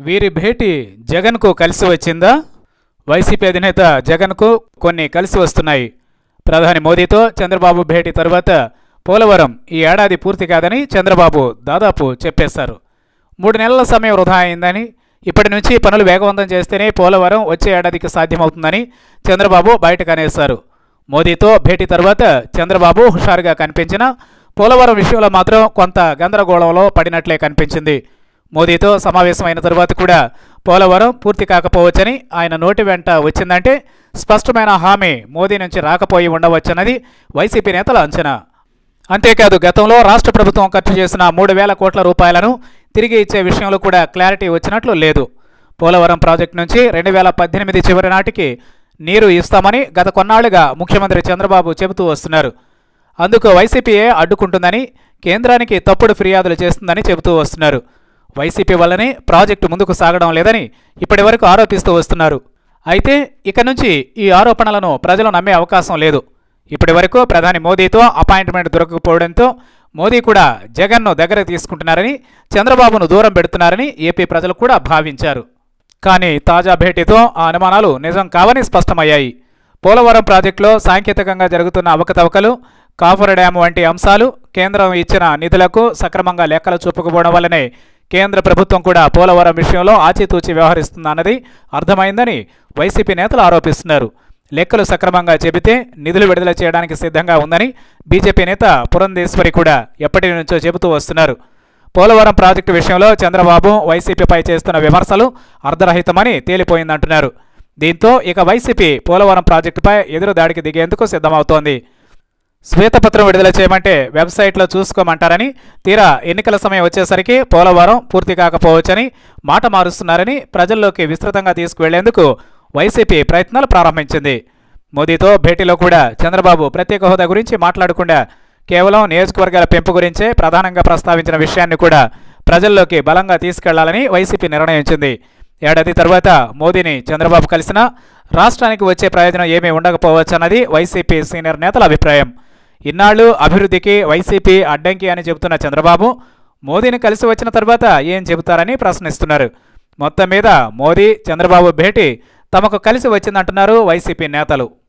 వీరి భేటీ జగన్కు కలిసి వచ్చిందా? వైసీపీ అధినేత జగన్కు కొన్ని కలిసి వస్తున్నాయి. ప్రధాని మోదీతో చంద్రబాబు భేటీ తరువాత పోలవరం ఈ ఏడాది పూర్తి కాదని చంద్రబాబు దాదాపు చెప్పేశారు. 3 నెలల సమయం వృధా అయిందని, ఇప్పటి నుంచి పనులు వేగవంతం చేస్తేనే పోలవరం వచ్చే ఏడాదికి సాధ్యమవుతుందని చంద్రబాబు బయటకనేశారు. మోదీతో భేటీ తర్వాత చంద్రబాబు హుషారుగా కనిపించినా పోలవరం విషయంలో మాత్రం కొంత గందరగోళంలో పడినట్లే కనిపించింది. మోదీతో సమావేశమైన తరువాత కూడా పోలవరం పూర్తి కాకపోవచ్చని ఆయన నోటి వెంట వచ్చిందంటే స్పష్టమైన హామీ మోదీ నుంచి రాకపోయి ఉండవచ్చన్నది వైసీపీ నేతల అంచనా. అంతేకాదు, గతంలో రాష్ట్ర ప్రభుత్వం ఖర్చు చేసిన 3,000 కోట్ల రూపాయలను తిరిగి ఇచ్చే విషయంలో కూడా క్లారిటీ వచ్చినట్లు లేదు. పోలవరం ప్రాజెక్టు నుంచి 2018 చివరి నాటికి నీరు ఇస్తామని గత కొన్నాళ్లుగా ముఖ్యమంత్రి చంద్రబాబు చెబుతూ వస్తున్నారు. అందుకు వైసీపీయే అడ్డుకుంటుందని, కేంద్రానికి తప్పుడు ఫిర్యాదులు చేస్తుందని చెబుతూ వస్తున్నారు. వైసీపీ వల్లనే ప్రాజెక్టు ముందుకు సాగడం లేదని ఇప్పటి వరకు ఆరోపిస్తూ వస్తున్నారు. అయితే ఇక నుంచి ఈ ఆరోపణలను ప్రజలు నమ్మే అవకాశం లేదు. ఇప్పటి వరకు ప్రధాని మోదీతో అపాయింట్మెంట్ దొరకకపోవడంతో మోదీ కూడా జగన్ను దగ్గర తీసుకుంటున్నారని, చంద్రబాబును దూరం పెడుతున్నారని ఏపీ ప్రజలు కూడా భావించారు. కానీ తాజా భేటీతో ఆ అనుమానాలు నిజం కావని స్పష్టమయ్యాయి. పోలవరం ప్రాజెక్టులో సాంకేతికంగా జరుగుతున్న అవకతవకలు, కాఫర్ డ్యాం వంటి అంశాలు, కేంద్రం ఇచ్చిన నిధులకు సక్రమంగా లెక్కలు చూపకపోవడం వల్లనే కేంద్ర ప్రభుత్వం కూడా పోలవరం విషయంలో ఆచితూచి వ్యవహరిస్తుందన్నది అర్థమైందని వైసీపీ నేతలు ఆరోపిస్తున్నారు. లెక్కలు సక్రమంగా చెబితే నిధులు విడుదల చేయడానికి సిద్ధంగా ఉందని బీజేపీ నేత పురంధేశ్వరి కూడా ఎప్పటి నుంచో చెబుతూ వస్తున్నారు. పోలవరం ప్రాజెక్టు విషయంలో చంద్రబాబు వైసీపీపై చేస్తున్న విమర్శలు అర్ధరహితమని తేలిపోయిందంటున్నారు. దీంతో ఇక వైసీపీ పోలవరం ప్రాజెక్టుపై ఎదురు దాడికి దిగేందుకు సిద్ధమవుతోంది. శ్వేతపత్రం విడుదల చేయమంటే వెబ్సైట్లో చూసుకోమంటారని, తీరా ఎన్నికల సమయం వచ్చేసరికి పోలవరం పూర్తి కాకపోవచ్చని మాట మారుస్తున్నారని ప్రజల్లోకి విస్తృతంగా తీసుకువెళ్లేందుకు వైసీపీ ప్రయత్నాలు ప్రారంభించింది. మోదీతో భేటీలో కూడా చంద్రబాబు ప్రత్యేక హోదా గురించి మాట్లాడకుండా కేవలం నియోజకవర్గాల పెంపు గురించే ప్రధానంగా ప్రస్తావించిన విషయాన్ని కూడా ప్రజల్లోకి బలంగా తీసుకెళ్లాలని వైసీపీ నిర్ణయించింది. ఏడాది తర్వాత మోదీని చంద్రబాబు కలిసినా రాష్ట్రానికి వచ్చే ప్రయోజనం ఏమీ ఉండకపోవచ్చన్నది వైసీపీ సీనియర్ నేతల అభిప్రాయం. ఇన్నాళ్లు అభివృద్ధికి వైసీపీ అడ్డంకి అని చెబుతున్న చంద్రబాబు మోదీని కలిసి వచ్చిన తర్వాత ఏం చెబుతారని ప్రశ్నిస్తున్నారు. మొత్తం మీద మోదీ చంద్రబాబు భేటీ తమకు కలిసి వచ్చిందంటున్నారు వైసీపీ నేతలు.